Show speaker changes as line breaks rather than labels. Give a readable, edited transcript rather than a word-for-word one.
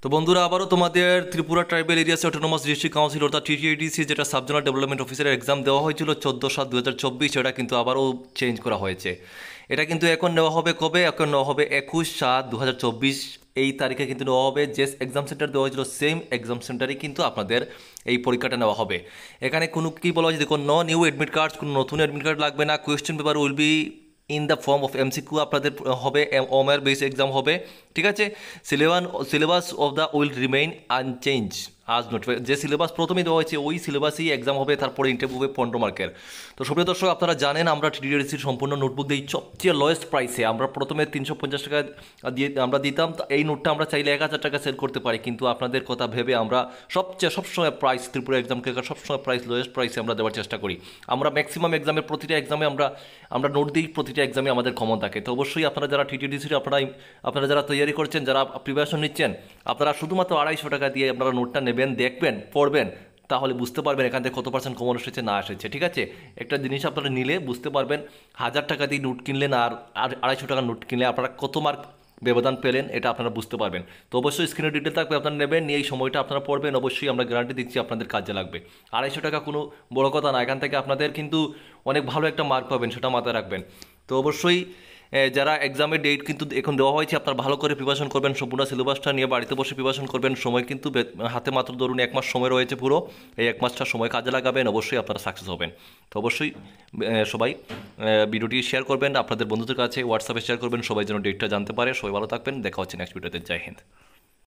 তো বন্ধুরা আবারও তোমাদের Tripura tribal areas autonomous district council অর্থাৎ টিটিএডিসি যেটা সাবজোনাল ডেভেলপমেন্ট অফিসারের এক্সাম দেওয়া হয়েছিল 14/7/2024, এটা কিন্তু আবারও চেঞ্জ করা হয়েছে। এটা কিন্তু এখন নেওয়া হবে কবে? এখন নেওয়া হবে 21/7/2024 এই তারিখে কিন্তু নেওয়া হবে। যে এক্সাম সেন্টার দেওয়া হয়েছিল সেম এক্সাম সেন্টারেই কিন্তু আপনাদের এই পরীক্ষাটা নেওয়া হবে। এখানে কোনো কী বলা হয়েছে দেখুন, নো নিউ অ্যাডমিট কার্ড, কোনো নতুন অ্যাডমিট কার্ড লাগবে না। Question paper will be in the form of MCQ আপনাদের হবে, ওমের বেস এক্সাম হবে, ঠিক আছে। Syllabus of the will remain unchanged as notify. যে সিলেবাস প্রথমেই দেওয়া হয়েছে ওই সিলেবাসই এক্সাম হবে, তারপরে ইন্টারভিউ হবে 15 মার্কের। তো সুপ্রিয় দর্শক, আপনারা জানেন আমরা টিটিডিসির সম্পূর্ণ নোটবুক দিই সবচেয়ে লোয়েস্ট প্রাইসে। আমরা প্রথমে 350 টাকা দিয়ে আমরা দিতাম, তো এই নোটটা আমরা চাইলে 1000 টাকা সেল করতে পারি, কিন্তু আপনাদের কথা ভেবে আমরা সবসময় প্রাইস, ত্রিপুরা এক্সাম ক্রেকার সবসময় প্রাইস লোয়েস্ট প্রাইসে আমরা দেওয়ার চেষ্টা করি। আমরা ম্যাক্সিমাম এক্সামের প্রতিটা এক্সামে আমরা নোট দিই, প্রতিটা এক্সামে আমাদের কমন থাকে। তো অবশ্যই আপনারা যারা টিটিডিসির আপনারা যারা তৈরি করছেন, যারা প্রিপারেশন নিচ্ছেন, আপনারা শুধুমাত্র 250 টাকা দিয়ে আপনারা নোটটা নেবেন, দেখবেন, পড়বেন, তাহলে বুঝতে পারবেন এখান থেকে কত পার্সেন্ট কমন এসেছে না এসেছে, ঠিক আছে। একটা জিনিস আপনারা নিলে বুঝতে পারবেন, 1000 টাকা দিয়ে নোট কিনলেন আর 250 টাকার নোট কিনলে আপনারা কত মার্ক ব্যবধান পেলেন, এটা আপনারা বুঝতে পারবেন। তো অবশ্যই স্ক্রিনে ডিটেল থাকবে, আপনারা নেবেন, নিয়ে এই সময়টা আপনারা পড়বেন। অবশ্যই আমরা গ্যারান্টি দিচ্ছি আপনাদের কাজে লাগবে। 250 টাকা কোনো বড় কথা না, এখান থেকে আপনাদের কিন্তু অনেক ভালো একটা মার্ক পাবেন, সেটা মাথায় রাখবেন। তো অবশ্যই যারা এক্সামের ডেট কিন্তু এখন দেওয়া হয়েছে, আপনারা ভালো করে প্রিপারেশন করবেন, সম্পূর্ণ সিলেবাসটা নিয়ে বাড়িতে বসে প্রিপারেশন করবেন। সময় কিন্তু হাতে মাত্র ধরুন 1 মাস সময় রয়েছে পুরো। এই 1 মাসটা সময় কাজে লাগাবেন, অবশ্যই আপনারা সাকসেস হবেন। তো অবশ্যই সবাই ভিডিওটি শেয়ার করবেন আপনাদের বন্ধুদের কাছে, হোয়াটসঅ্যাপে শেয়ার করবেন, সবাই যেন ডেটটা জানতে পারে। সবাই ভালো থাকবেন, দেখা হচ্ছে নেক্সট ভিডিওতে। জয় হিন্দ।